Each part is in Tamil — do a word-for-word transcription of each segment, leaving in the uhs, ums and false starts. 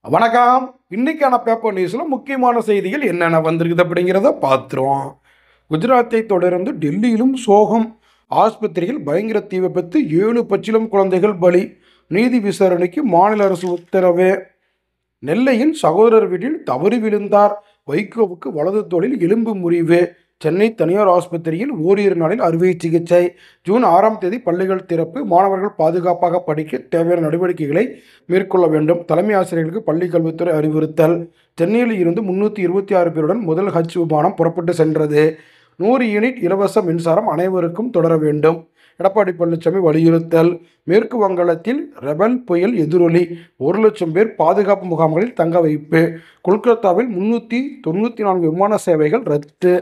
வணக்கம். இன்னைக்கான பேப்பர் நியூஸில் முக்கியமான செய்திகள் என்னென்ன வந்திருக்குது அப்படிங்கிறத பார்த்துருவோம். குஜராத்தை தொடர்ந்து டெல்லியிலும் சோகம். ஆஸ்பத்திரியில் பயங்கர தீ விபத்து, ஏழு பச்சிளம் குழந்தைகள் பலி. நீதி விசாரணைக்கு மாநில அரசு உத்தரவு. நெல்லையில் சகோதரர் வீட்டில் தவறி விழுந்தார். வைகோவுக்கு வலது தோளில் எலும்பு முறிவு. சென்னை தனியார் ஆஸ்பத்திரியில் ஓரிரு நாளில் அறுவை சிகிச்சை. ஜூன் ஆறாம் தேதி பள்ளிகள் திறப்பு. மாணவர்கள் பாதுகாப்பாக படிக்க தேவையான நடவடிக்கைகளை மேற்கொள்ள வேண்டும். தலைமை ஆசிரியர்களுக்கு பள்ளி கல்வித்துறை அறிவுறுத்தல். சென்னையில் இருந்து முன்னூற்றி இருபத்தி ஆறு பேருடன் முதல் ஹஜ் விமானம் புறப்பட்டு சென்றது. நூறு யூனிட் இலவச மின்சாரம் அனைவருக்கும் தொடர வேண்டும். எடப்பாடி பழனிசாமி வலியுறுத்தல். மேற்கு வங்காளத்தில் ரெபல் புயல் எதிரொலி. ஒரு லட்சம் பேர் பாதுகாப்பு முகாம்களில் தங்க வைப்பு. கொல்கத்தாவில் முன்னூற்றி தொண்ணூற்றி நான்கு விமான சேவைகள் ரத்து.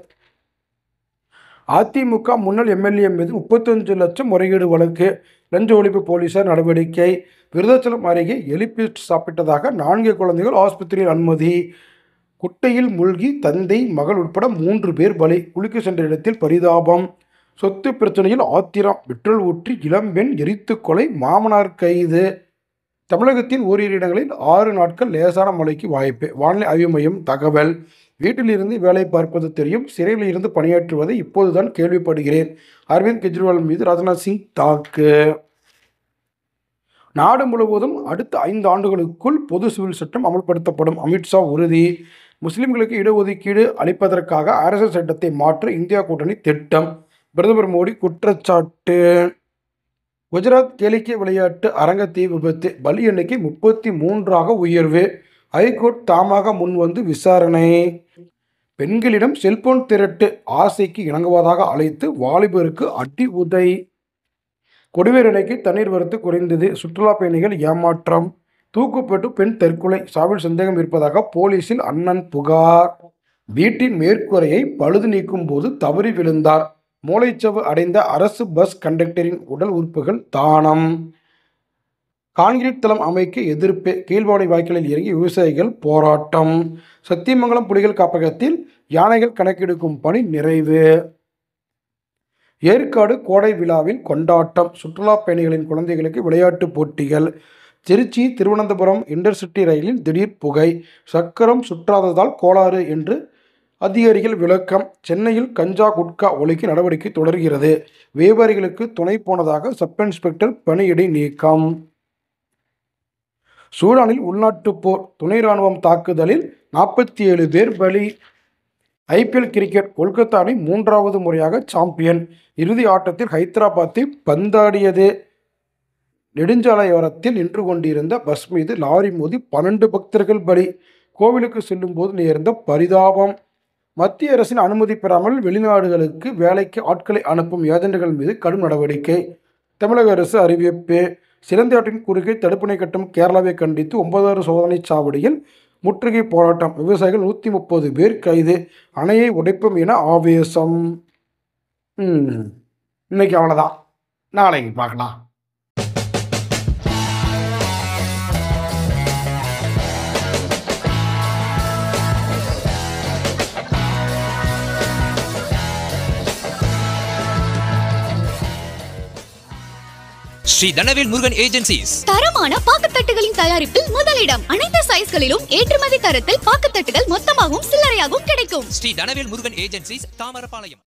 அதிமுக முன்னாள் எம்எல்ஏ மீது முப்பத்தஞ்சு லட்சம் முறைகேடு வழக்கு. லஞ்ச ஒழிப்பு போலீசார் நடவடிக்கை. விருதாச்சலம் அருகே எலிபீஸ்ட் சாப்பிட்டதாக நான்கு குழந்தைகள் ஆஸ்பத்திரியில் அனுமதி. குட்டையில் மூழ்கி தந்தை மகள் உட்பட மூன்று பேர் பலி. குளிக்க சென்ற இடத்தில் பரிதாபம். சொத்து பிரச்சனையில் ஆத்திரம். பெட்ரோல் ஊற்றி இளம்பெண் எரித்து கொலை. மாமனார் கைது. தமிழகத்தின் ஓரிரு இடங்களில் ஆறு நாட்கள் லேசான மழைக்கு வாய்ப்பு. வானிலை ஆய்வு மையம் தகவல். வீட்டிலிருந்து வேலை பார்ப்பது தெரியும், சிறையில் இருந்து பணியாற்றுவதை இப்போதுதான் கேள்விப்படுகிறேன். அரவிந்த் கெஜ்ரிவால் மீது ராஜ்நாத் சிங் தாக்கு. நாடு முழுவதும் அடுத்த ஐந்து ஆண்டுகளுக்குள் பொது சிவில் சட்டம் அமல்படுத்தப்படும். அமித்ஷா உறுதி. முஸ்லிம்களுக்கு இடஒதுக்கீடு அளிப்பதற்காக ஆர்எஸ்எஸ் சட்டத்தை மாற்ற இந்தியா கூட்டணி திட்டம். பிரதமர் மோடி குற்றச்சாட்டு. குஜராத் கேளிக்கை விளையாட்டு அரங்க தீ விபத்து. பலி எண்ணிக்கை முப்பத்தி மூன்றாக உயர்வு. ஹைகோர்ட் தாமாக முன்வந்து விசாரணை. பெண்களிடம் செல்போன் திரட்டு. ஆசைக்கு இணங்குவதாக அழைத்து வாலிபருக்கு அடி உதை. கொடிவேரி அணைக்கு தண்ணீர் வரத்து குறைந்தது. சுற்றுலா பயணிகள் ஏமாற்றம். தூக்குப்பட்டு பெண் தற்கொலை. சாவில் சந்தேகம் இருப்பதாக போலீசில் அண்ணன் புகார். வீட்டின் மேற்கூரையை பழுது நீக்கும் போது தவறி விழுந்தார். மூளைச்சவு அடைந்த அரசு பஸ் கண்டக்டரின் உடல் உறுப்புகள் தானம். கான்கிரீட் தளம் அமைக்க எதிர்ப்பு. கீழ்வாடை வாய்க்காலில் இறங்கி விவசாயிகள் போராட்டம். சத்தியமங்கலம் புலிகள் காப்பகத்தில் யானைகள் கணக்கெடுக்கும் பணி நிறைவு. ஏற்காடு கோடை விழாவில் கொண்டாட்டம். சுற்றுலா பயணிகளின் குழந்தைகளுக்கு விளையாட்டுப் போட்டிகள். திருச்சி திருவனந்தபுரம் இன்டர்சிட்டி ரயிலில் திடீர் புகை. சக்கரம் சுற்றாததால் கோளாறு என்று அதிகாரிகள் விளக்கம். சென்னையில் கஞ்சா குட்கா ஒழிக்க நடவடிக்கை தொடர்கிறது. வியாபாரிகளுக்கு துணை போனதாக சப் இன்ஸ்பெக்டர் பணியிடை நீக்கம். சூடானில் உள்நாட்டுப் போர். துணை ராணுவம் தாக்குதலில் நாற்பத்தி ஏழு பேர் பலி. IPL cricket. கொல்கத்தா அணி மூன்றாவது முறையாக சாம்பியன். இறுதி ஆட்டத்தில் ஹைதராபாத்தை பந்தாடியது. நெடுஞ்சாலையோரத்தில் நின்று கொண்டிருந்த பஸ் மீது லாரி மோதி பன்னெண்டு பக்தர்கள் பலி. கோவிலுக்கு செல்லும் போது நேர்ந்த பரிதாபம். மத்திய அரசின் அனுமதி பெறாமல் வெளிநாடுகளுக்கு வேலைக்கு ஆட்களை அனுப்பும் ஏஜென்ட்கள் மீது கடும் நடவடிக்கை. தமிழக அரசு அறிவிப்பு. சிலந்தி குறுக்கே தடுப்பணை கட்டும் கேரளாவை கண்டித்து ஒன்பதாவது சோதனை சாவடியில் முற்றுகை போராட்டம். விவசாயிகள் நூற்றி முப்பது பேர் கைது. அணையை உடைப்போம் என ஆவேசம். இன்னைக்கு அவ்வளோதான். நாளைக்கு பார்க்கலாம். ஸ்ரீ தனவேல் முருகன் ஏஜென்சிஸ் தரமான பாக்குத்தட்டுகளின் தயாரிப்பில் முதலிடம். அனைத்து சைஸ்களிலும் ஏற்றுமதி தரத்தில் பாக்குத்தட்டுகள் மொத்தமாகவும் சில்லறையாகவும் கிடைக்கும். ஸ்ரீ தனவேல் முருகன் ஏஜென்சிஸ், தாமரபாளையம்.